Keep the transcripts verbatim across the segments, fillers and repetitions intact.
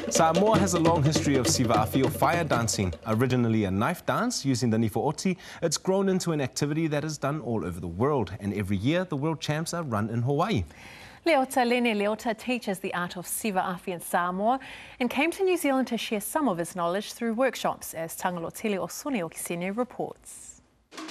Samoa has a long history of Siva afi or fire dancing. Originally a knife dance using the Nifo Oti, it's grown into an activity that is done all over the world, and every year the world champs are run in Hawaii. Leota Lene Leota teaches the art of Siva afi in Samoa and came to New Zealand to share some of his knowledge through workshops, as Tagaloatele Osone Okesene reports.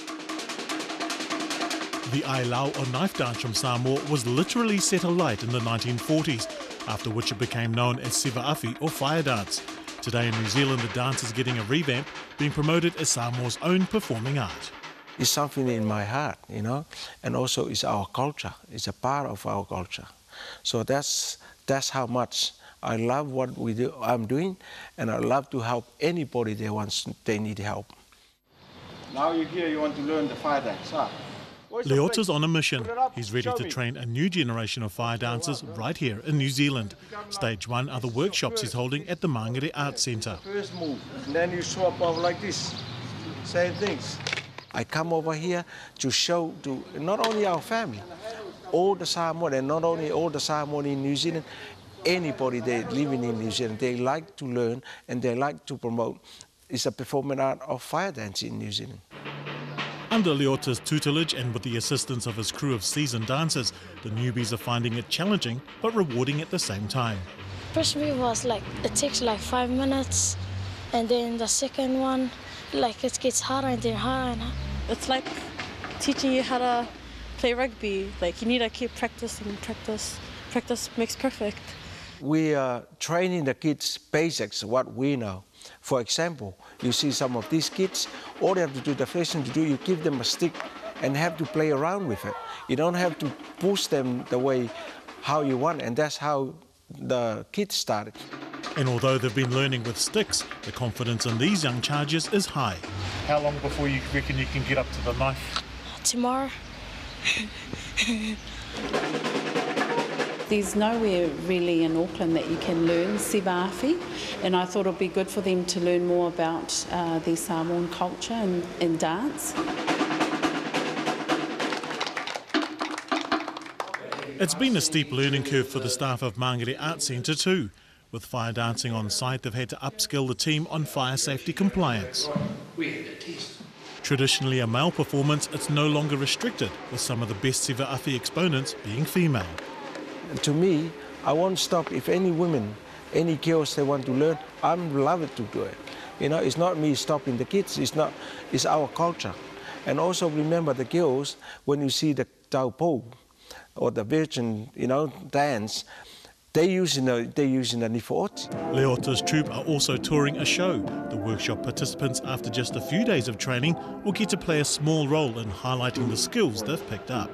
The ailau or knife dance from Samoa was literally set alight in the nineteen forties, after which it became known as Siva afi or fire dance. Today in New Zealand, the dance is getting a revamp, being promoted as Samoa's own performing art. It's something in my heart, you know, and also it's our culture. It's a part of our culture. So that's that's how much I love what we do. I'm doing, and I love to help anybody that wants they need help. Now you're here, you want to learn the fire dance, huh? Leota's on a mission. He's ready to train a new generation of fire dancers right here in New Zealand. Stage one are the workshops he's holding at the Mangere Arts Centre. First move, and then you swap off like this. Same things. I come over here to show to not only our family, all the Samoan, and not only all the Samoan in New Zealand, anybody that living in New Zealand, they like to learn and they like to promote. It's a performing art of fire dancing in New Zealand. Under Leota's tutelage and with the assistance of his crew of seasoned dancers, the newbies are finding it challenging but rewarding at the same time. First move was like, it takes like five minutes, and then the second one, like it gets harder and then harder and harder. It's like teaching you how to play rugby. Like you need to keep practicing, practice. Practice makes perfect. We are training the kids basics, what we know. For example, you see some of these kids, all they have to do, the first thing to do, you give them a stick and have to play around with it. You don't have to push them the way how you want, and that's how the kids started. And although they've been learning with sticks, the confidence in these young chargers is high. How long before you reckon you can get up to the knife? Tomorrow. There's nowhere really in Auckland that you can learn Siva afi, and I thought it would be good for them to learn more about uh, their Samoan culture and, and dance. It's been a steep learning curve for the staff of Mangere Arts Centre too. With fire dancing on site, they've had to upskill the team on fire safety compliance. Traditionally a male performance, it's no longer restricted, with some of the best Siva afi exponents being female. To me, I won't stop if any women, any girls they want to learn, I'm love it to do it. You know, it's not me stopping the kids, it's not, it's our culture. And also remember the girls, when you see the taupo or the virgin, you know, dance, they using the, they using the Nifo Oti. Leota's troupe are also touring a show. The workshop participants, after just a few days of training, will get to play a small role in highlighting the skills they've picked up.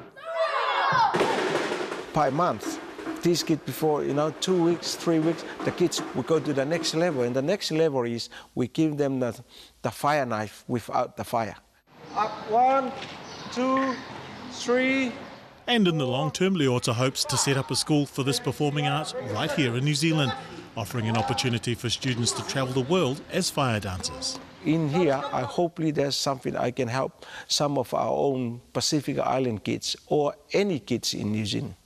Per month, these kids before, you know, two weeks, three weeks, the kids will go to the next level, and the next level is we give them the, the fire knife without the fire. Up, one, two, three. And in the long term, Leota hopes to set up a school for this performing arts right here in New Zealand, offering an opportunity for students to travel the world as fire dancers. In here, I hopefully there's something I can help some of our own Pacific Island kids or any kids in New Zealand.